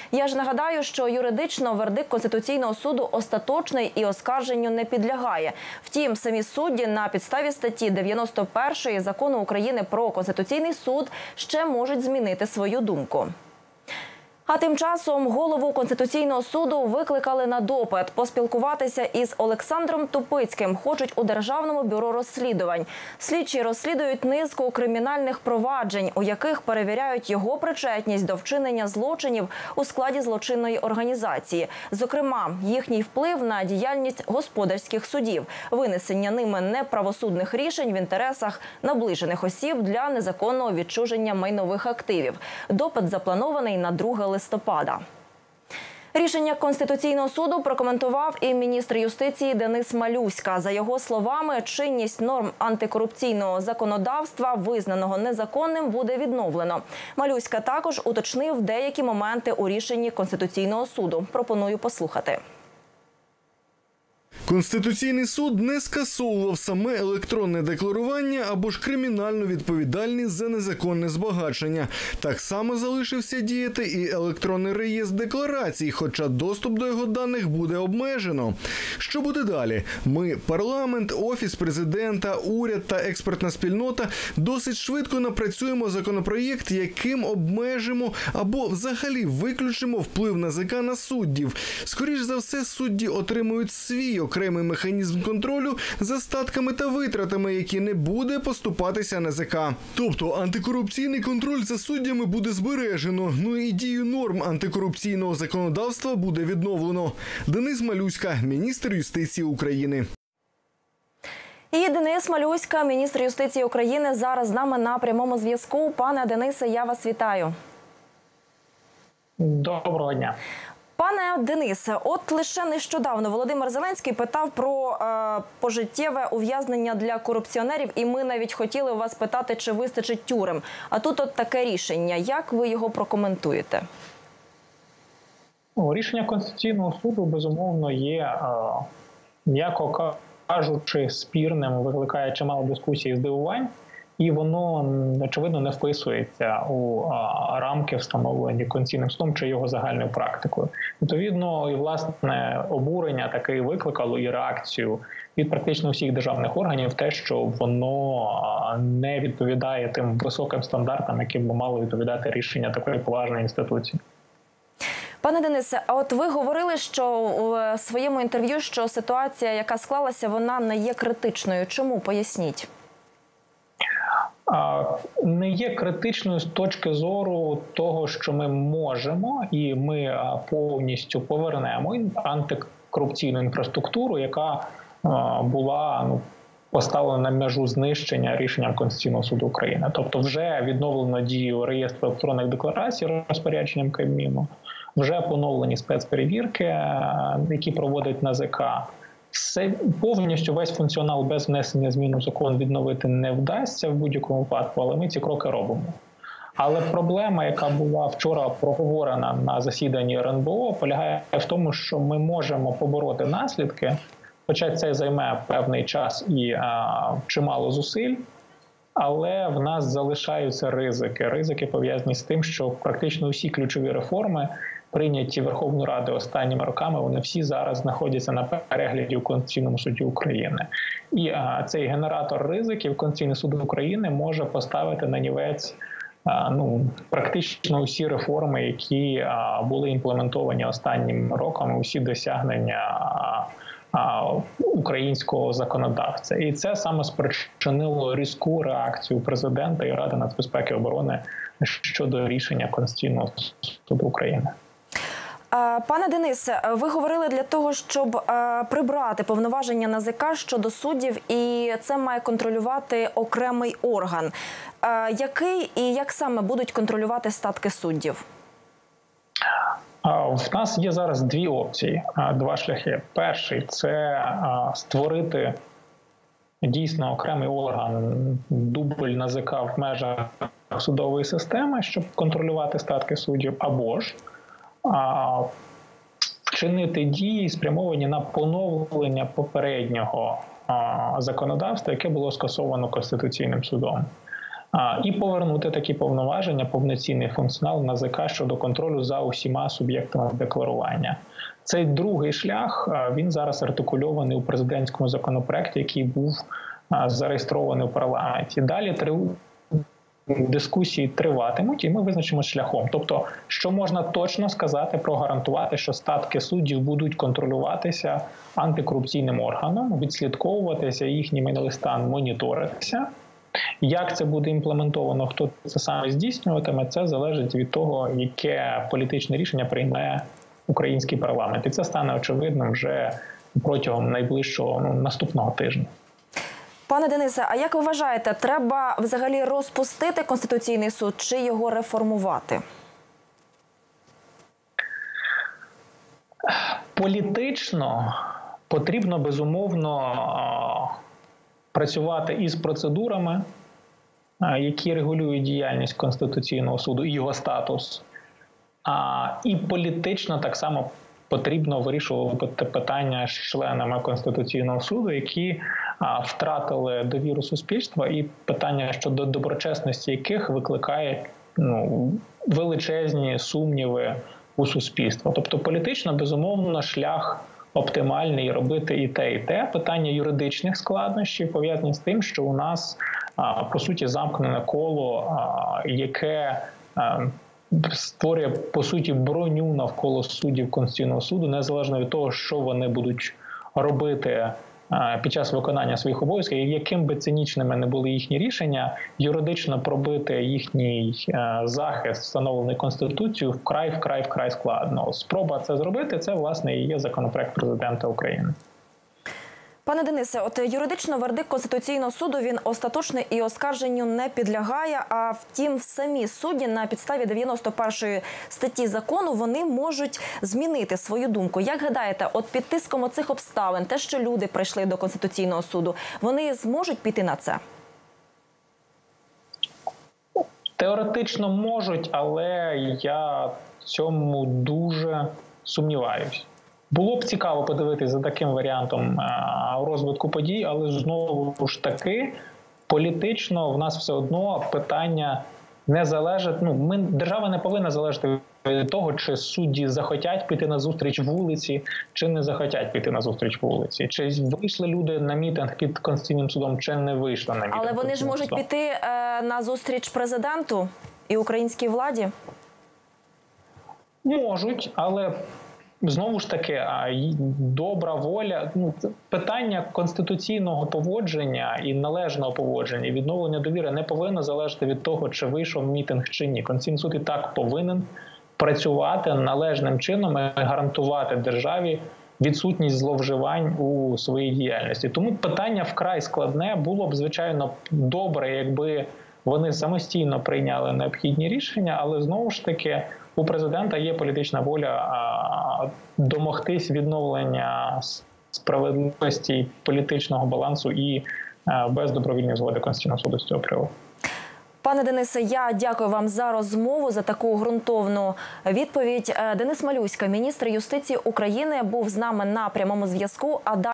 Я ж нагадаю, що юридично вердикт Конституційного суду остаточний і оскарженню не підлягає. Втім, самі судді на підставі статті 91 Закону України про Конституційний суд ще можуть змінити свою думку. А тим часом голову Конституційного суду викликали на допит. Поспілкуватися із Олександром Тупицьким хочуть у Державному бюро розслідувань. Слідчі розслідують низку кримінальних проваджень, у яких перевіряють його причетність до вчинення злочинів у складі злочинної організації. Зокрема, їхній вплив на діяльність господарських судів, винесення ними неправосудних рішень в інтересах наближених осіб для незаконного відчуження майнових активів. Допит запланований на 2 листопада. Рішення Конституційного суду прокоментував і міністр юстиції Денис Малюська. За його словами, чинність норм антикорупційного законодавства, визнаного незаконним, буде відновлено. Малюська також уточнив деякі моменти у рішенні Конституційного суду. Пропоную послухати. Конституційний суд не скасовував саме електронне декларування або ж кримінальну відповідальність за незаконне збагачення. Так само залишився діяти і електронний реєстр декларацій, хоча доступ до його даних буде обмежено. Що буде далі? Ми, парламент, Офіс президента, уряд та експертна спільнота досить швидко напрацюємо законопроєкт, яким обмежимо або взагалі виключимо вплив НАЗК на суддів. Скоріш за все, судді отримують свій окремий механізм контролю за статками та витратами, які не буде поступатися НАЗК. Тобто антикорупційний контроль за суддями буде збережено, ну і дію норм антикорупційного законодавства буде відновлено. Денис Малюська, міністр юстиції України. І Денис Малюська, міністр юстиції України, зараз з нами на прямому зв'язку. Пане Денисе, я вас вітаю. Доброго дня. Пане Денисе, от лише нещодавно Володимир Зеленський питав про пожиттєве ув'язнення для корупціонерів, і ми навіть хотіли у вас питати, чи вистачить тюрем. А тут от таке рішення. Як ви його прокоментуєте? Рішення Конституційного суду, безумовно, є, м'яко кажучи, спірним, викликає чимало дискусій і здивувань. І воно, очевидно, не вписується у рамки, встановлені Конституційним судом чи його загальною практикою. Відповідно, і, власне, обурення таки викликало і реакцію від практично всіх державних органів, те, що воно не відповідає тим високим стандартам, яким би мало відповідати рішення такої поважної інституції. Пане Денисе, а от ви говорили, що у своєму інтерв'ю, що ситуація, яка склалася, вона не є критичною. Чому? Поясніть. Не є критичною з точки зору того, що ми можемо і ми повністю повернемо антикорупційну інфраструктуру, яка була поставлена на межу знищення рішенням Конституційного суду України. Тобто вже відновлено дію реєстру електронних декларацій розпорядженням Кабміну, вже поновлені спецперевірки, які проводить НАЗК. Все, повністю весь функціонал без внесення змін у закон відновити не вдасться в будь-якому випадку, але ми ці кроки робимо. Але проблема, яка була вчора проговорена на засіданні РНБО, полягає в тому, що ми можемо побороти наслідки, хоча це займе певний час і чимало зусиль, але в нас залишаються ризики. Ризики пов'язані з тим, що практично усі ключові реформи, прийняті Верховною Радою останніми роками, вони всі зараз знаходяться на перегляді у Конституційному суді України. І цей генератор ризиків Конституційний суд України може поставити на нівець практично усі реформи, які були імплементовані останніми роками, усі досягнення українського законодавця. І це саме спричинило різку реакцію президента і Ради нацбезпеки і оборони щодо рішення Конституційного суду України. Пане Денисе, ви говорили для того, щоб прибрати повноваження НАЗК щодо суддів, і це має контролювати окремий орган. Який і як саме будуть контролювати статки суддів? В нас є зараз дві опції, два шляхи. Перший – це створити дійсно окремий орган, дубль НАЗК в межах судової системи, щоб контролювати статки суддів, або ж вчинити дії, спрямовані на поновлення попереднього законодавства, яке було скасовано Конституційним судом. і повернути такі повноваження, повноцінний функціонал НАЗК щодо контролю за усіма суб'єктами декларування. Цей другий шлях, він зараз артикульований у президентському законопроекті, який був зареєстрований у парламенті. Далі дискусії триватимуть, і ми визначимо шляхом. Тобто, що можна точно сказати, прогарантувати, що статки суддів будуть контролюватися антикорупційним органом, відслідковуватися, їхній майновий стан моніторитися. Як це буде імплементовано, хто це саме здійснюватиме, це залежить від того, яке політичне рішення прийме український парламент. І це стане очевидним вже протягом найближчого наступного тижня. Пане Денисе, а як ви вважаєте, треба взагалі розпустити Конституційний суд чи його реформувати? Політично потрібно, безумовно, працювати із процедурами, які регулюють діяльність Конституційного суду і його статус. І політично так само потрібно вирішувати питання з членами Конституційного суду, які втратили довіру суспільства, і питання щодо доброчесності яких викликає величезні сумніви у суспільства. Тобто політично, безумовно, шлях оптимальний робити і те, і те. Питання юридичних складнощів пов'язані з тим, що у нас, по суті, замкнене коло, яке створює, по суті, броню навколо суддів Конституційного суду, незалежно від того, що вони будуть робити під час виконання своїх обов'язків, і яким би цинічними не були їхні рішення, юридично пробити їхній захист, встановлений Конституцією, вкрай складно. Спроба це зробити – це, власне, і є законопроект президента України. Пане Денисе, от юридично вердикт Конституційного суду, він остаточний і оскарженню не підлягає, а втім самі судді на підставі 91 статті закону, вони можуть змінити свою думку. Як гадаєте, от під тиском оцих обставин, те, що люди прийшли до Конституційного суду, вони зможуть піти на це? Теоретично можуть, але я цьому дуже сумніваюсь. Було б цікаво подивитися за таким варіантом розвитку подій, але знову ж таки політично в нас все одно питання не залежить. Держава не повинна залежати від того, чи судді захотять піти на зустріч вулиці, чи не захотять піти на зустріч вулиці. Чи вийшли люди на мітинг під Конституційним судом, чи не вийшли на мітинг. Але вони ж можуть піти на зустріч президенту і українській владі? Можуть, але знову ж таки, добра воля, питання конституційного поводження і належного поводження, відновлення довіри не повинно залежати від того, чи вийшов мітинг чи ні. Конституційний суд і так повинен працювати належним чином і гарантувати державі відсутність зловживань у своїй діяльності. Тому питання вкрай складне. Було б, звичайно, добре, якби вони самостійно прийняли необхідні рішення, але знову ж таки у президента є політична воля домогтись відновлення справедливості, політичного балансу і без добровільної згоди Конституційного суду з цього приводу. Пане Денисе, я дякую вам за розмову, за таку ґрунтовну відповідь. Денис Малюська, міністр юстиції України, був з нами на прямому зв'язку.